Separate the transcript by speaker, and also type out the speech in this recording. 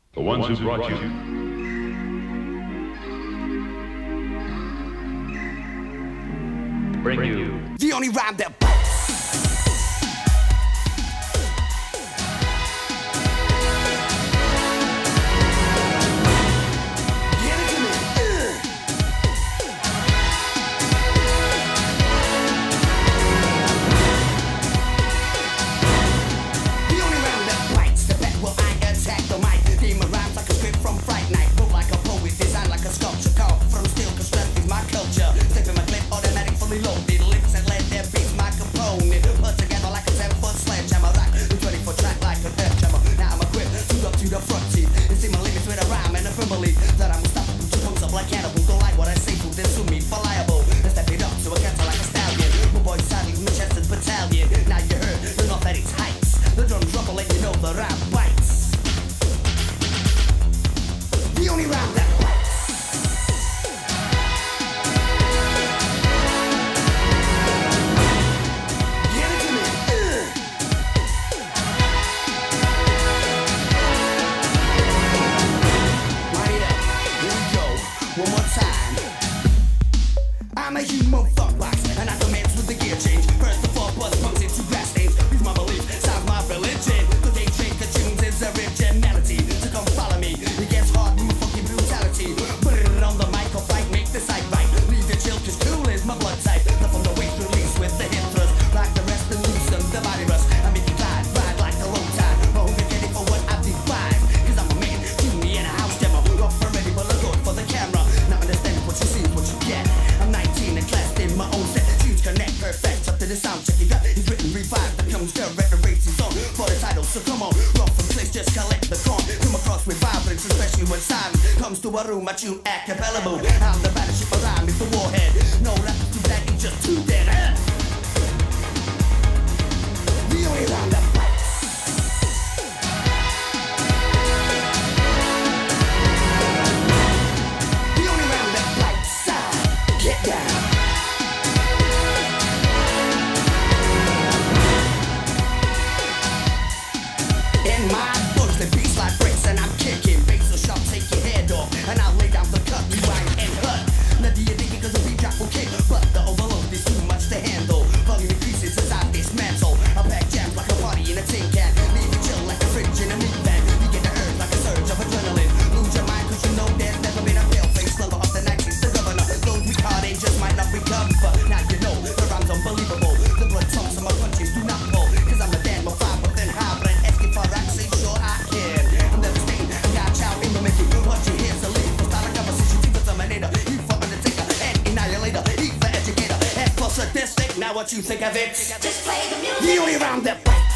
Speaker 1: The ones who brought you. Bring you.
Speaker 2: The only rhyme that bites. I'm a human fuckbox, and I commence with the gear change. First the four bus punks into grass stains. Use my belief, sounds my religion. The day train the tunes is originality. So come follow me, it gets hard with funky brutality. Put it on the mic or fight, make the sight right. Leave the chill, cause cool is my blood type. Left from the waist release with the hip thrust. Like the rest and loosen the body rust. I make you glide, ride like a low tide. I hope you're ready for what I define. Cause I'm a man, tune me in a house demo. Up for ready, but look good for the camera. Now understanding what you see is what you get. I'm 19 and classed in my own set. Tunes connect perfect up to the sound check. You got he's written revived that comes direct. The race is on for the title. So come on, run from place, just collect the corn. Come across with vibrance, especially when silence comes to a room. I tune a cappella move. I'm the battleship around with the warhead. No rappers too black, it's just too dead. The only round that fights. The only round that fights. Get down. In my books, the beats like bricks, and I'm kicking bass so sharp, take your head off, and I'll lay down the cut, rewind and hut. Now do you dig it cause the beat drop will kick, but the overload is too much to handle. Volume increases as I dismantle. I pack jams like a party in a tin can, leave you chill like a fridge in a meat van. You get the urge like a surge of adrenaline. Lose your mind cause you know there's never been a pale face slugger off the night since the governor. Those weak hard they just might not recover. Now you know the rhyme's unbelievable. The blood chunks of my punches do not pull, cause I'm a damn of fire, but then high, but asking for access, sure I can. I'm devastating, I got child in the making. What you hear's a lead, start a conversation, T for Terminator, E for Undertaker, and Annihilator, E for Educator, F for Sadistic. Now what you think of it?
Speaker 3: Just play the music.
Speaker 2: The only round that fights.